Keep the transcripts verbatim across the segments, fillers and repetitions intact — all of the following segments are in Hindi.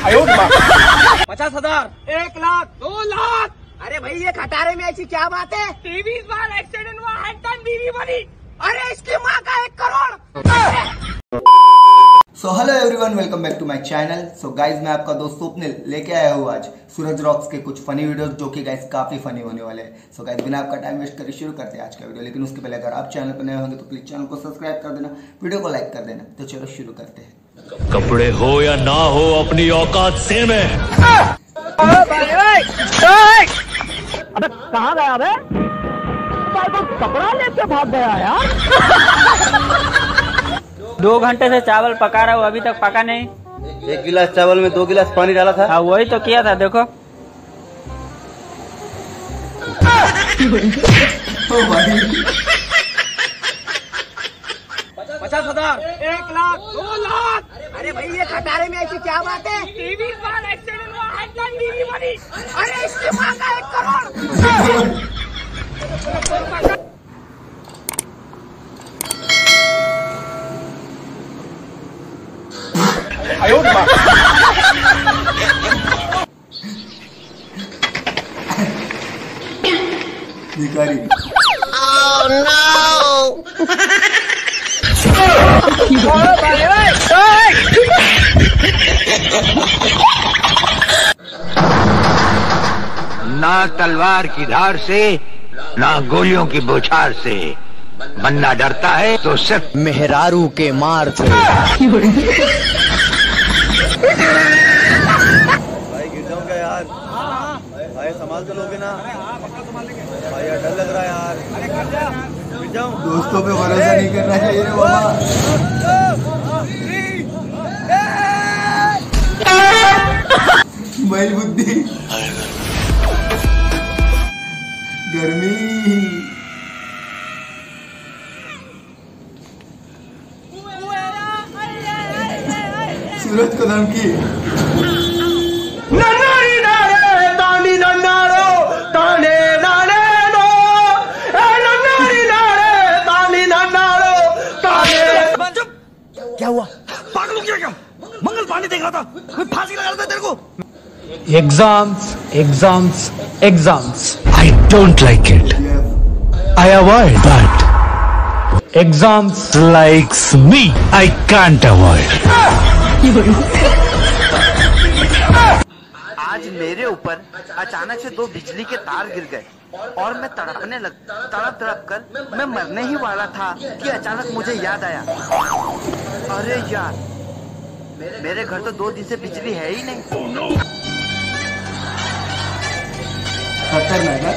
पचास हजार, एक लाख, दो लाख। अरे भाई ये खटारे में ऐसी क्या बात है? तेईस बार एक्सीडेंट हुआ, हैंडटन बीवी बनी। अरे इसकी माँ का एक crore. So hello everyone, welcome back to my channel. So guys मैं आपका दोस्त स्वप्निल लेके आया हूँ आज सूरज रॉक्स के कुछ फनी वीडियोस जो कि गाइज काफी फनी होने वाले हैं। सो गाइज बिना आपका टाइम वेस्ट करके शुरू करते हैं आज का वीडियो। लेकिन उसके पहले अगर आप चैनल पर नए होंगे तो प्लीज चैनल को सब्सक्राइब कर देना, वीडियो को लाइक कर देना। तो चलो शुरू करते हैं। कपड़े हो या ना हो अपनी औकात सेम है। अबे कहाँ गया बे? तो कपड़ा लेके भाग गया यार। दो घंटे से चावल पका रहा हूँ, अभी तक पका नहीं। एक गिलास चावल में दो गिलास पानी डाला था। हाँ वही तो किया था, देखो। पचास हजार, एक लाख, दो लाख। अरे भाई ये खटारे में ऐसी क्या बात है? तेईस बार एक्सीडेंट हुआ, हैंडटन बीवी बनी। अरे इसकी माँ का एक करोड़। भिखारी। Oh no! ना तलवार की धार से ना गोलियों की बौछार से बंदा डरता है तो सिर्फ मेहरारू के मार से। भाई गिर जाऊंगा यार। भाई संभाल तो लोगे ना? भाई यार डर लग रहा है यार। गिर जाऊं? दोस्तों पे भरोसा नहीं करना चाहिए रे बाबा। बैल बुद्धि, गर्मी, सूरज को धमकी। क्या हुआ? पागल हो गया क्या? मंगल पांडे देख रहा था, मैं फांसी लगा रहा था तेरे को। Exams, exams, exams. I don't like it. I avoid that. Exams Likes me. I can't avoid. आज मेरे ऊपर अचानक से दो बिजली के तार गिर गए और मैं तड़पने लग तड़प तड़प कर मैं मरने ही वाला था कि अचानक मुझे याद आया, अरे यार मेरे घर तो दो दिन से बिजली है ही नहीं। खतरनाक है।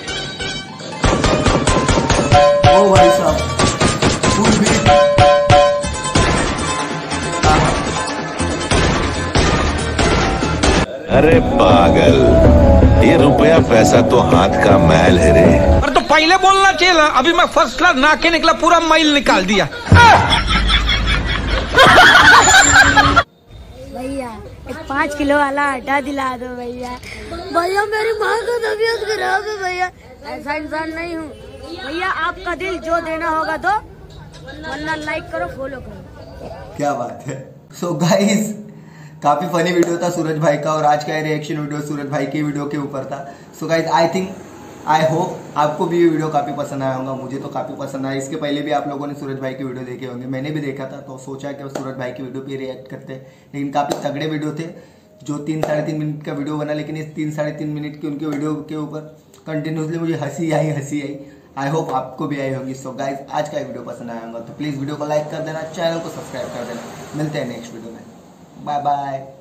ओ भाई साहब, फुल भी। अरे पागल, ये रुपया पैसा तो हाथ का मैल है रे। अरे तो पहले बोलना चाहिए ना, अभी मैं फर्स्ट क्लास नाके निकला पूरा मैल निकाल दिया। भैया एक पाँच किलो वाला आटा दिला दो भैया। भैया मेरी माँ का तबीयत खराब है भैया, ऐसा इंसान नहीं हूँ भैया। आपका दिल जो देना होगा दो, वरना लाइक करो, फॉलो करो। क्या बात है। सो गाइस काफी फनी वीडियो था सूरज भाई का, और आज का रिएक्शन वीडियो सूरज भाई की वीडियो के ऊपर था। So guys I think I hope आपको भी ये वीडियो काफी पसंद आया होगा। मुझे तो काफी पसंद आया। इसके पहले भी आप लोगों ने सूरज भाई की वीडियो देखे होंगे, मैंने भी देखा था, तो सोचा कि सूरज भाई की वीडियो पे रिएक्ट करते हैं। लेकिन काफी तगड़े वीडियो थे जो तीन साढ़े तीन मिनट का वीडियो बना, लेकिन इस तीन साढ़े तीन मिनट की उनके वीडियो के ऊपर कंटिन्यूसली मुझे हंसी आई हंसी आई। आई होप आपको भी आई होगी। सो गाइज आज का वीडियो पसंद आया होगा तो प्लीज वीडियो को लाइक कर देना, चैनल को सब्सक्राइब कर देना। मिलते हैं नेक्स्ट वीडियो में, बाय बाय।